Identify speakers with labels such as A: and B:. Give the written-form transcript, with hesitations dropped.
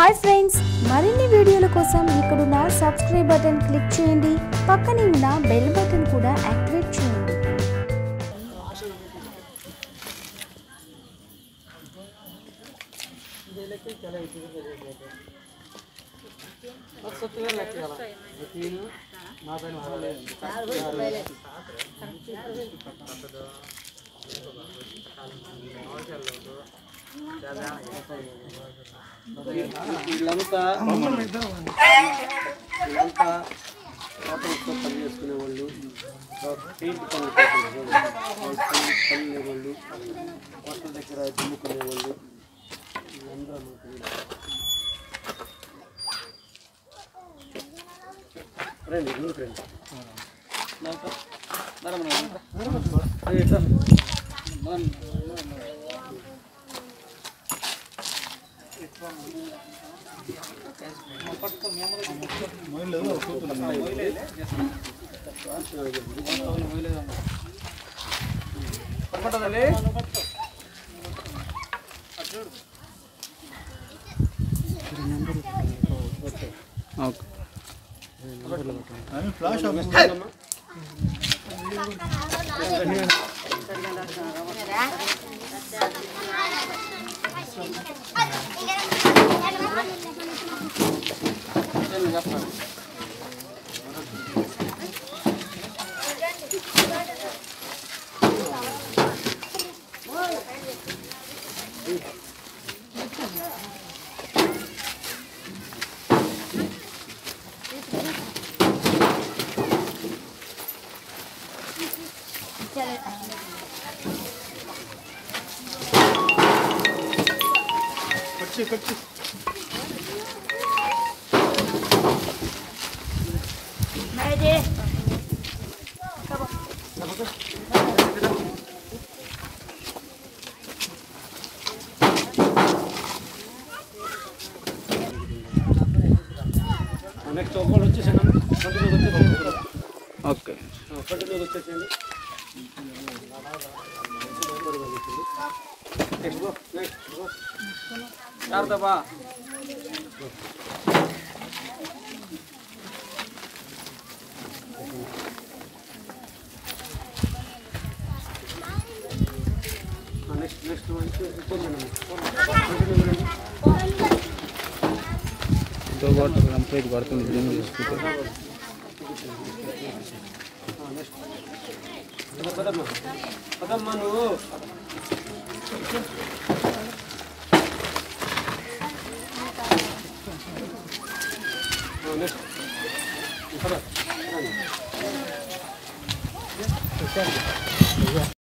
A: Hi friends, మరిన్ని వీడియోల కోసం ఇక్కడున్న సబ్స్క్రైబ్ బటన్ క్లిక్ చేయండి. పక్కనే ఉన్న బెల్ బటన్ కూడా యాక్టివేట్ చేయండి.
B: పని చేసుకునే వాళ్ళు పెయింట్ పనులు వాళ్ళు కొత్త దగ్గర దుమ్ముకునే వాళ్ళు అందరూ రండి ముందుకు రండి. कच्ची నెక్స్ట్ ఒకళ్ళు వచ్చేసాను ఓకే కంటిన్యూగా వచ్చేసేయండి నెక్స్ట్ జాగ్రత్తబా నెక్స్ట్ దో వాటర్ కంప్లీట్ పడుతుంది జూమ్ చేసుకుంటారు పదమ్మా నువ్వు నెక్స్ట్